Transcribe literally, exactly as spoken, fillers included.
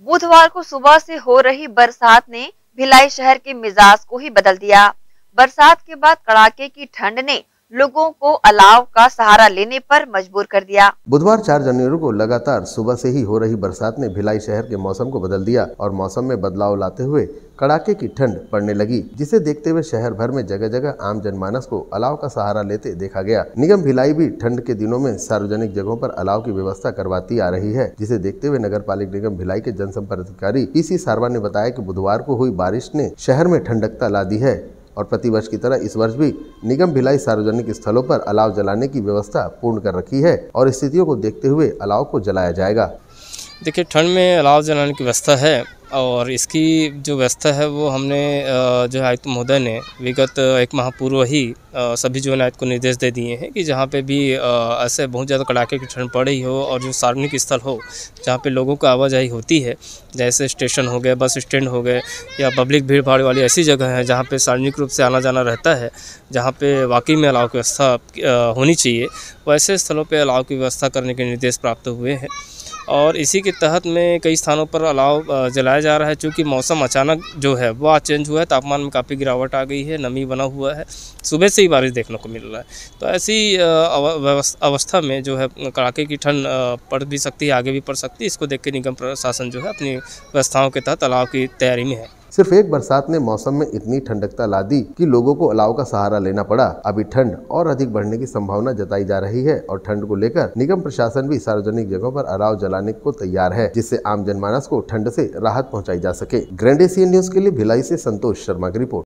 बुधवार को सुबह से हो रही बरसात ने भिलाई शहर के मिजाज को ही बदल दिया। बरसात के बाद कड़ाके की ठंड ने लोगों को अलाव का सहारा लेने पर मजबूर कर दिया। बुधवार चार जनवरी को लगातार सुबह से ही हो रही बरसात ने भिलाई शहर के मौसम को बदल दिया और मौसम में बदलाव लाते हुए कड़ाके की ठंड पड़ने लगी, जिसे देखते हुए शहर भर में जगह जगह आम जनमानस को अलाव का सहारा लेते देखा गया। निगम भिलाई भी ठंड के दिनों में सार्वजनिक जगहों पर अलाव की व्यवस्था करवाती आ रही है, जिसे देखते हुए नगर पालिक निगम भिलाई के जनसंपर्क अधिकारी पीसी सारवा ने बताया कि बुधवार को हुई बारिश ने शहर में ठंडकता ला दी है और प्रतिवर्ष की तरह इस वर्ष भी निगम भिलाई सार्वजनिक स्थलों पर अलाव जलाने की व्यवस्था पूर्ण कर रखी है और स्थितियों को देखते हुए अलाव को जलाया जाएगा। देखिए, ठंड में अलाव जलाने की व्यवस्था है और इसकी जो व्यवस्था है वो हमने जो आयुक्त महोदय ने विगत एक माह पूर्व ही सभी जो आयुक्त को निर्देश दे दिए हैं कि जहाँ पे भी ऐसे बहुत ज़्यादा कड़ाके की ठंड पड़ रही हो और जो सार्वजनिक स्थल हो जहाँ पे लोगों का आवाजाही होती है, जैसे स्टेशन हो गए, बस स्टैंड हो गए या पब्लिक भीड़ भाड़ वाली ऐसी जगह है जहाँ पे सार्वजनिक रूप से आना जाना रहता है, जहाँ पे वाकई में अलाव की व्यवस्था होनी चाहिए, वैसे स्थलों पर अलाव की व्यवस्था करने के निर्देश प्राप्त हुए हैं। और इसी के तहत में कई स्थानों पर अलाव जलाया जा रहा है। चूँकि मौसम अचानक जो है वो आज चेंज हुआ है, तापमान में काफ़ी गिरावट आ गई है, नमी बना हुआ है, सुबह से ही बारिश देखने को मिल रहा है। तो ऐसी अवस्था में जो है कड़ाके की ठंड पड़ भी सकती है, आगे भी पड़ सकती है। इसको देख के निगम प्रशासन जो है अपनी व्यवस्थाओं के तहत अलाव की तैयारी में है। सिर्फ एक बरसात ने मौसम में इतनी ठंडकता ला दी कि लोगों को अलाव का सहारा लेना पड़ा। अभी ठंड और अधिक बढ़ने की संभावना जताई जा रही है और ठंड को लेकर निगम प्रशासन भी सार्वजनिक जगहों पर अलाव जलाने को तैयार है, जिससे आम जनमानस को ठंड से राहत पहुंचाई जा सके। ग्रैंड एशियन न्यूज के लिए भिलाई से संतोष शर्मा की रिपोर्ट।